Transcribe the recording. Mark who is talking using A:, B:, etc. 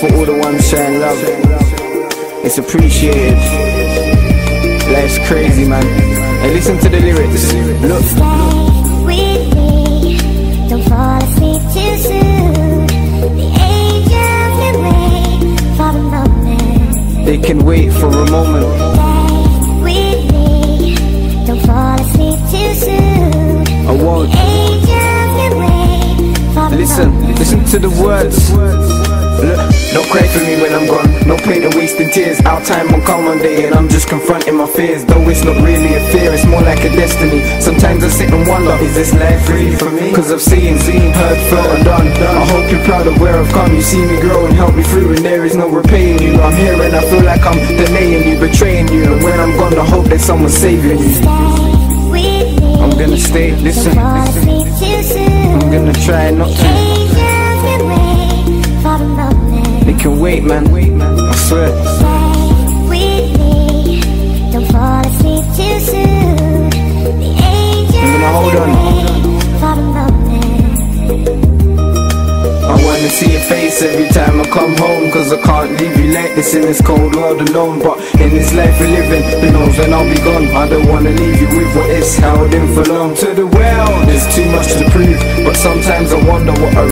A: for all the ones showing love. It's appreciated. Life's crazy, man. Hey, listen to the lyrics. Look.
B: Stay with me, don't fall asleep too soon. The angels can wait for a moment.
A: They can wait for a moment.
B: Stay with me, don't fall asleep too soon.
A: I won't.
B: The angels can wait for a moment.
A: Listen to the words. Look, don't cry for me when I'm gone. No pain and wasting tears. Our time will come one day and I'm just confronting my fears. Though it's not really a fear, it's more like a destiny. Sometimes I sit and wonder, is this life really for me? Cause I've seen, heard, felt and done. I hope you're proud of where I've come. You see me grow and help me through, and there is no repaying you. I'm here and I feel like I'm delaying you, betraying you. And when I'm gone, I hope that someone's saving you.
B: Stay with me,
A: I'm gonna stay, listen.
B: don't fall asleep too soon.
A: I'm gonna try not to.
B: Angels can wait for a moment.
A: They can wait, man, I swear.
B: Stay with me, don't fall asleep too soon. The angels
A: hold on.
B: can wait for a moment.
A: I wanna see your face every time I come home, cause I can't leave you like this in this cold world alone. But in this life we're living, who knows when I'll be gone. I don't wanna leave you with what is held in for long. To the world, there's too much to prove, but sometimes I wonder what I